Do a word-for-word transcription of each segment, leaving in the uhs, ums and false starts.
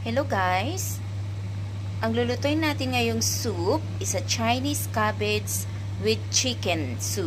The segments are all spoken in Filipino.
Hello guys! Ang lulutuin natin ngayong soup is a Chinese cabbage with chicken soup.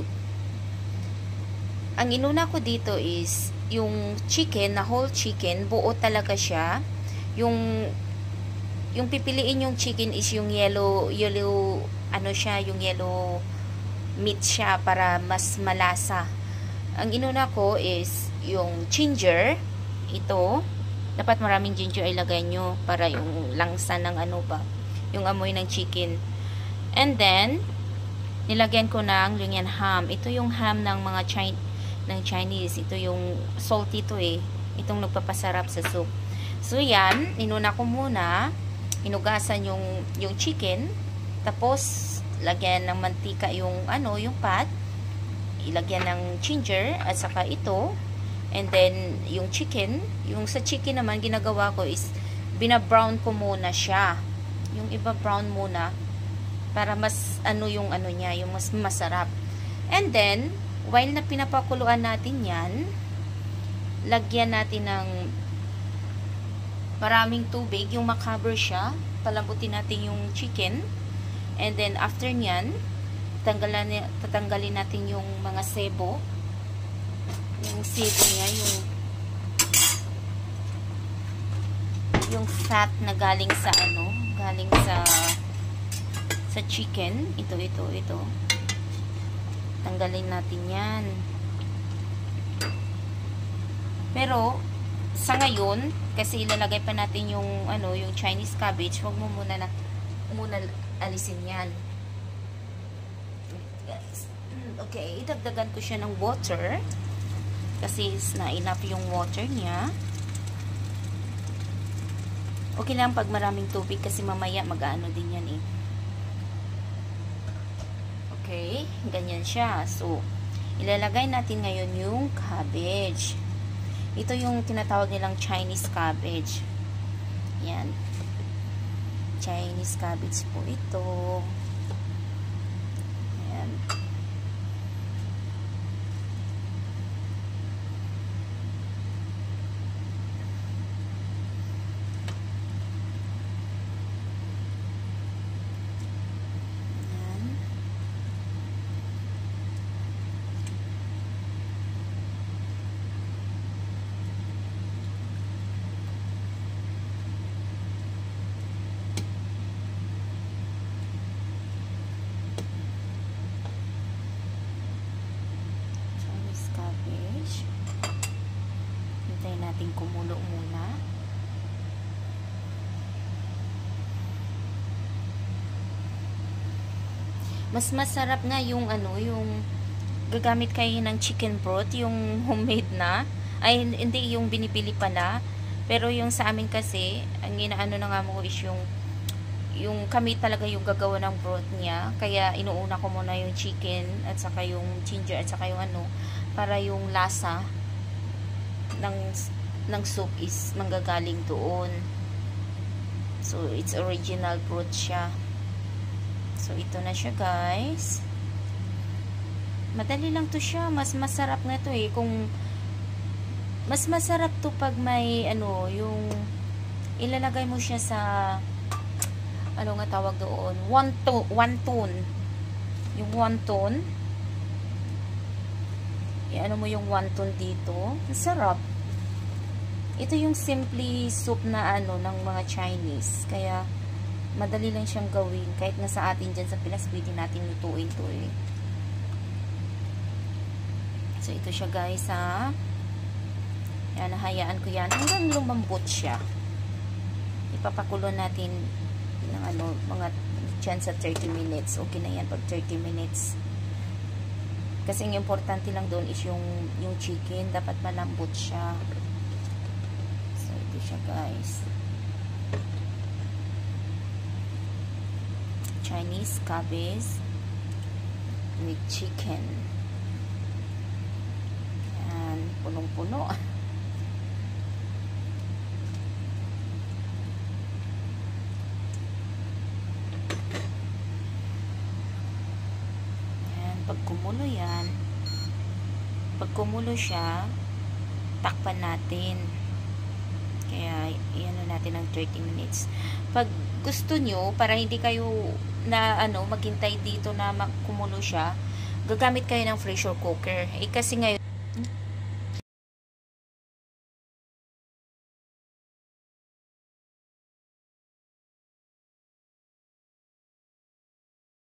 Ang inuna ko dito is yung chicken, na whole chicken, buo talaga siya. Yung yung pipiliin yung chicken is yung yellow, yellow, ano siya, yung yellow meat siya para mas malasa. Ang inuna ko is yung ginger, ito. Dapat maraming ginger ay lagay nyo para yung langsa ng ano ba, yung amoy ng chicken. And then, nilagyan ko ng yung yan ham. Ito yung ham ng mga Chin ng Chinese. Ito yung salty to eh. Itong nagpapasarap sa soup. So yan, inuna ko muna, hinugasan yung, yung chicken. Tapos, lagyan ng mantika yung ano, yung pat. Ilagyan ng ginger at saka ito. And then, yung chicken, yung sa chicken naman, ginagawa ko is, bina-brown ko muna siya. Yung iba brown muna, para mas, ano yung ano niya, yung mas masarap. And then, while na pinapakuluan natin yan, lagyan natin ng maraming tubig, yung makover siya, palambutin natin yung chicken. And then, after nyan, tatanggalin, tatanggalin natin yung mga sebo, yung sebo niya, yung yung fat na galing sa ano, galing sa sa chicken. Ito, ito, ito. Tanggalin natin yan. Pero, sa ngayon, kasi ilalagay pa natin yung ano, yung Chinese cabbage, huwag mo muna na, muna alisin yan. Okay, idagdagan ko siya ng water. Kasi na enough yung water niya. Okay lang pag maraming tubig kasi mamaya mag-ano din yan eh. Okay, ganyan siya. So, ilalagay natin ngayon yung cabbage. Ito yung tinatawag nilang Chinese cabbage. Yan. Chinese cabbage po ito. Yan. Natin kumulo muna. Mas masarap nga yung ano, yung gagamit kayo ng chicken broth, yung homemade na. Ay, hindi yung binibili pala. Pero yung sa amin kasi, ang inaano na nga mo is yung yung kami talaga yung gagawa ng broth niya. Kaya inuuna ko muna yung chicken at saka yung ginger at saka yung ano, para yung lasa ng ng soup is manggagaling doon. So, it's original broth siya. So, ito na siya, guys. Madali lang to siya. Mas masarap na to eh. Kung mas masarap to pag may ano, yung ilalagay mo siya sa ano nga tawag doon? Wonton. Wonton. Yung wonton. I-ano mo yung wonton dito. Masarap. Ito yung simply soup na ano ng mga Chinese. Kaya madali lang siyang gawin. Kahit nga sa atin dyan sa Pinas, pwede natin lutuin to eh. So ito siya guys ha. Yan, nahayaan ko yan hanggang lumambot siya. Ipapakulo natin ng ano, mga dyan sa thirty minutes. Okay na yan pag thirty minutes. Kasi ang importante lang doon is yung, yung chicken. Dapat malambot siya. Siya guys, Chinese cabbage with chicken. Yan, punong-puno. Yan, pag kumulo yan, pag kumulo siya, takpan natin. Kaya, iyan natin ng thirty minutes. Pag gusto nyo, para hindi kayo na ano, maghintay dito na kumulo siya, gagamit kayo ng pressure cooker. Eh, kasi ngayon,